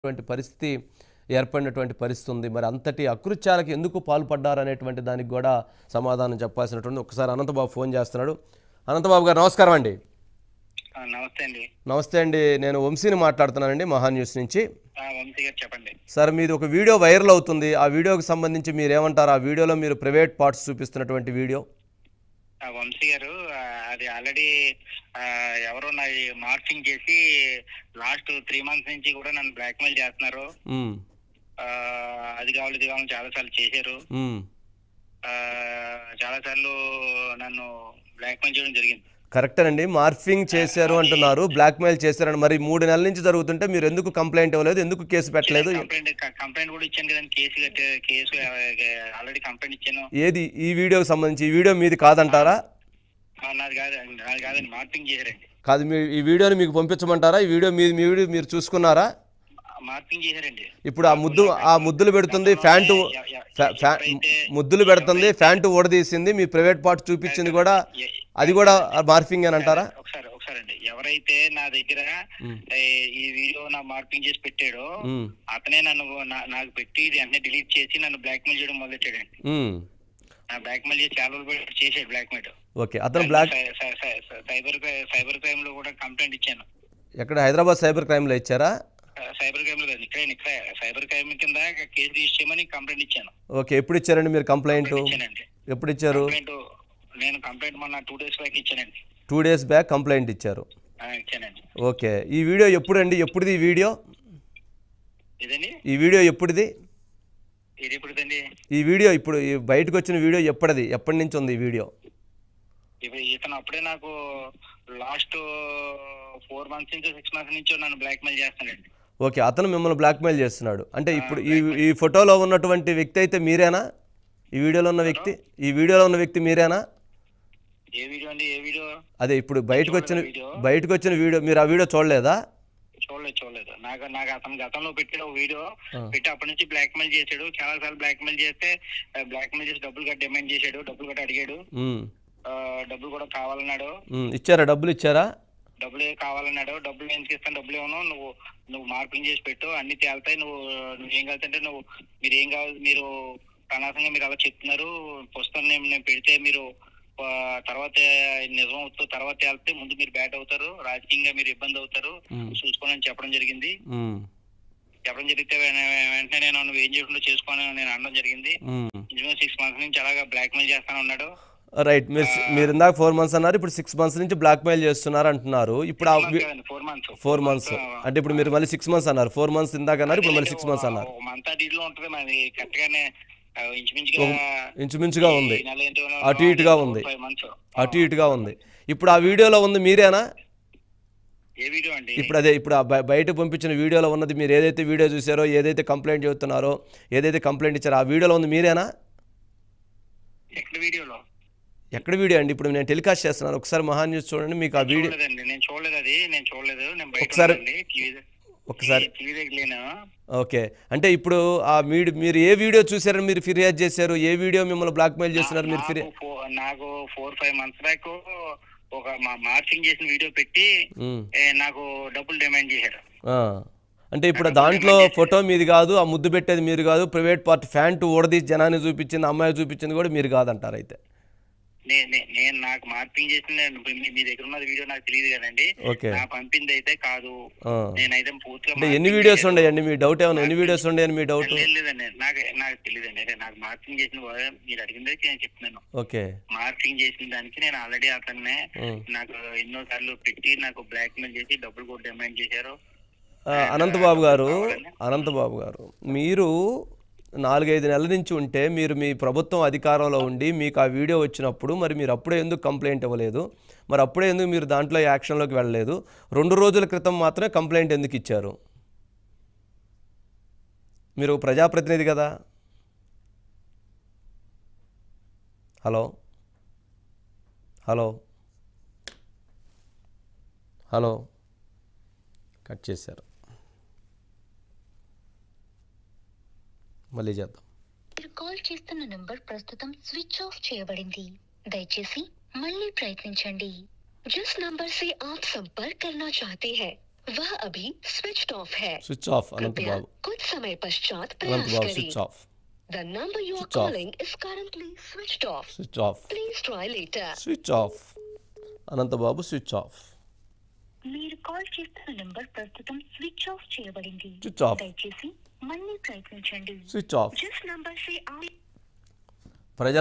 పరిస్థితి ఏర్పడినటువంటి పరిస్థితి ఉంది. మరి అంతటి అకృత్యాలకు ఎందుకు పాల్పడ్డారనేటువంటి దానికి కూడా సమాధానం చెప్పాల్సినటువంటి ఒకసారి అనంతబాబు ఫోన్ చేస్తున్నాడు. అనంతబాబు గారు నమస్కారం అండి. నమస్తే అండి. నమస్తే అండి, నేను వంశీని మాట్లాడుతున్నానండి మహా న్యూస్ నుంచి. వంశీ గారు చెప్పండి. సార్, మీది ఒక వీడియో వైరల్ అవుతుంది. ఆ వీడియోకి సంబంధించి మీరేమంటారు? ఆ వీడియోలో మీరు ప్రైవేట్ పార్ట్స్ చూపిస్తున్నటువంటి వీడియో. వంశీ గారు, అది ఆల్రెడీ ఎవరో నా మార్చింగ్ చేసి లాస్ట్ 3 months నుంచి కూడా నన్ను బ్లాక్మెయిల్ చేస్తున్నారు. అది కావాలి ఇది కావాలని చాలా సార్లు చేశారు. చాలా సార్లు నన్ను బ్లాక్మెయిల్ చేయడం జరిగింది. కరెక్టేనండి, మార్ఫింగ్ చేశారు అంటున్నారు, బ్లాక్మెయిల్ చేశారని. మరి 3 నెలల నుంచి జరుగుతుంటే మీరు ఎందుకు కంప్లైంట్ ఇవ్వలేదు, ఎందుకు కేసు పెట్టలేదు? కంప్లైంట్ కూడా ఇచ్చాను కదండి, కేసు ఆల్రెడీ కంప్లైంట్ ఇచ్చాను. ఏది ఈ వీడియోకి సంబంధించి? ఈ వీడియో మీది కాదంటారా? నాది కాదండి, మార్పింగ్ చేశారండి. కాదు, ఈ వీడియోని మీకు పంపించమంటారా? ఈ వీడియో మీరు చూసుకున్నారా? మార్పింగ్ చేశారండి. ఇప్పుడు ఆ ముద్దులు పెడుతుంది, ఫ్యాంటు ముద్దులు పెడుతుంది, ఫ్యాంటు ఊడదీసింది, మీ ప్రైవేట్ పార్ట్ చూపించింది కూడా, అది కూడా మార్ఫింగ్ అని అంటారా? ఒకసారి ఎవరైతే నా దగ్గర ఈ వీడియో నా మార్పింగ్ చేసి పెట్టాడో అతనే నాకు పెట్టి వెంటనే డిలీట్ చేసి నన్ను బ్లాక్మెయిల్ చేయడం మొదలెట్టాడండి. బ్లాక్మెయిల్ చేసి చాలా రోజులు చేశాడు బ్లాక్మెయిల్. ఓకే, అతను సైబర్ క్రైమ్ లో కూడా కంప్లైంట్ ఇచ్చాను. ఎక్కడ? హైదరాబాద్ సైబర్ క్రైమ్ లో ఇచ్చారా? సైబర్ క్రైమ్ లో కాదు, ఇక్కడ సైబర్ క్రైమ్ కింద కేసు రిజిస్టర్ చేయమని కంప్లైంట్ ఇచ్చాను. ఓకే, ఎప్పుడు ఇచ్చారండి మీరు కంప్లైంట్? ఎప్పుడు ఇచ్చారు? నేను కంప్లైంట్ మొన్న 2 days బ్యాక్ ఇచ్చానండి. 2 days బ్యాక్ కంప్లైంట్ ఇచ్చారు. ఇచ్చానండి. ఓకే, ఈ వీడియో ఎప్పుడండి? ఎప్పుడుది ఈ వీడియో? ఇదండి ఈ వీడియో ఎప్పుడుది? ఇది ఎప్పుడుదండి? ఈ వీడియో ఇప్పుడు బయటకు వచ్చిన వీడియో ఎప్పటిది? ఎప్పటి నుంచి ఉంది ఈ వీడియో? ఇతను అప్పుడే నాకు లాస్ట్ 4 months నుంచి 6 months నుంచి నన్ను బ్లాక్మెయిల్ చేస్తానండి. ఓకే, అతను మిమ్మల్ని బ్లాక్మెయిల్ చేస్తున్నాడు అంటే ఇప్పుడు ఈ ఫోటోలో ఉన్నటువంటి వ్యక్తి అయితే మీరేనా? ఈ వీడియోలో ఉన్న వ్యక్తి మీరేనా? ఏ వీడియో అండి? ఏ వీడియో? అదే ఇప్పుడు బయటకు వచ్చిన వీడియో. మీరు ఆ వీడియో చూడలేదా? చూడలేదు. నాకు అతను గతంలో పెట్టిన వీడియో పెట్టి అప్పటి నుంచి బ్లాక్మెయిల్ చేశాడు. చాలా సార్లు బ్లాక్మెయిల్ చేసి డబ్బులు కట్టి డిమాండ్ చేశాడు, డబ్బులు కట్టి అడిగాడు, డబ్బులు కూడా కావాలన్నాడు. ఇచ్చారా? డబ్బులు ఇచ్చారా? డబ్బులు కావాలన్నాడు. డబ్బులు ఎందుకు ఇస్తాను, డబ్బులు ఏమో నువ్వు మార్పింగ్ చేసి పెట్టు, అన్ని తేలుతాయి, నువ్వు ఏం కావాలంటే మీరు ఏం కావాలి, మీరు అనవసరంగా మీరు అలా చెప్తున్నారు, పుస్తకం నేను పెడితే మీరు తర్వాత నిజం అవుతుంది, తర్వాత తేలితే ముందు మీరు బ్యాట్ అవుతారు, రాజకీయంగా మీరు ఇబ్బంది అవుతారు, చూసుకోనని చెప్పడం జరిగింది. చెప్పడం జరిగితే వెంటనే నువ్వు ఏం చేయకుండా చేసుకోని నేను అనడం జరిగింది. 6 months నుంచి అలాగా బ్లాక్మెయిల్ చేస్తాను ఉన్నాడు. రైట్, మీరు ఇందాక 4 months అన్నారు, ఇప్పుడు 6 months నుంచి బ్లాక్మెయిల్ చేస్తున్నారు అంటున్నారు. ఇప్పుడు 4 months అంటే ఇప్పుడు మీరు మళ్ళీ 6 months అన్నారు. 4 months ఇందాక అన్నారు, ఇప్పుడు మళ్ళీ 6 months అన్నారు. ఇంచుమించుగా ఉంది, అటు ఇటుగా ఉంది. ఇప్పుడు ఆ వీడియోలో ఉంది మీరేనా? ఇప్పుడు బయట పంపించిన వీడియోలో ఉన్నది మీరు ఏదైతే వీడియో చూసారో, ఏదైతే కంప్లైంట్ చెబుతున్నారో, ఏదైతే కంప్లైంట్ ఇచ్చారో ఆ వీడియోలో ఉంది మీరేనా? ఎక్కడ వీడియో అండి? ఇప్పుడు నేను టెలికాస్ట్ చేస్తున్నాను, ఒకసారి మహా న్యూస్ చూడండి. మీకు ఆ వీడియో ఒకసారి ఓకే, అంటే ఇప్పుడు ఆ మీరు ఏ వీడియో చూసారని మీరు ఫిర్యాదు చేశారు? ఏ వీడియో మిమ్మల్ని బ్లాక్మెయిల్ చేస్తున్నారు? మీరు నాకు 4-5 months బ్యాక్ ఒక మార్చింగ్ చేసిన వీడియో పెట్టి నాకు డబ్బులు డిమాండ్ చేశారు. అంటే ఇప్పుడు దాంట్లో ఫోటో మీది కాదు, ఆ ముద్దు పెట్టేది మీరు కాదు, ప్రైవేట్ పార్ట్ ఫ్యాంట్ ఊడదీసి జనాన్ని చూపించింది, అమ్మాయి చూపించింది కూడా మీరు కాదంటారు అయితే? నేను నాకు మార్పింగ్ చేసిన మీ దగ్గర ఉన్న వీడియో నాకు తెలియదు కదండి, నాకు పంపింది అయితే కాదు. నేనైతే పూర్తిగా ఎన్ని వీడియోస్ ఉన్నాయండి? మీ డౌట్ ఏమన్నా ఎన్ని వీడియోస్ ఉన్నాయని మీ డౌట్? లేదండి, నాకు తెలియదండి. నాకు మార్పింగ్ చేసిన మీరు అడిగింది నేను చెప్తున్నాను. ఓకే, మార్పింగ్ చేసిన దానికి నేను ఆల్రెడీ అతన్నే నాకు ఎన్నో సార్లు పెట్టి నాకు బ్లాక్మెయిల్ చేసి డబ్బులు కూడా డిమాండ్ చేశారు. అనంతబాబు గారు, మీరు 4-5 నెలల నుంచి ఉంటే, మీరు మీ ప్రభుత్వం అధికారంలో ఉండి మీకు ఆ వీడియో వచ్చినప్పుడు మరి మీరు అప్పుడే ఎందుకు కంప్లైంట్ ఇవ్వలేదు? మరి అప్పుడే ఎందుకు మీరు దాంట్లో యాక్షన్లోకి వెళ్ళలేదు? 2 రోజుల క్రితం మాత్రమే కంప్లైంట్ ఎందుకు ఇచ్చారు? మీరు ప్రజాప్రతినిధి కదా. హలో కట్ చేశారు, మళ్ళీ చేద్దాం. మీరు కాల్ చేస్తున్న నంబర్ ప్రస్తుతం స్విచ్ ఆఫ్ చేయబడింది, దయచేసి మళ్ళీ ప్రయత్నించండి. जिस नंबर से आप संपर्क करना चाहते हैं वह अभी स्विच्ड ऑफ है। స్విచ్ ఆఫ్ कृपया అనంతబాబు. कुछ समय पश्चात प्रयास అనంతబాబు करें। Switch off. The number you are Switch off. calling is currently switched off. Switch off. Please try later. Switch off. Anantababu switch off. మీరు కాల్ చేస్తున్న నంబర్ ప్రస్తుతం స్విచ్ ఆఫ్ చేయబడింది. Switch off. దయచేసి మళ్ళీ ప్రయత్నించండి. Switch off. जिस नंबर से आप ప్రజల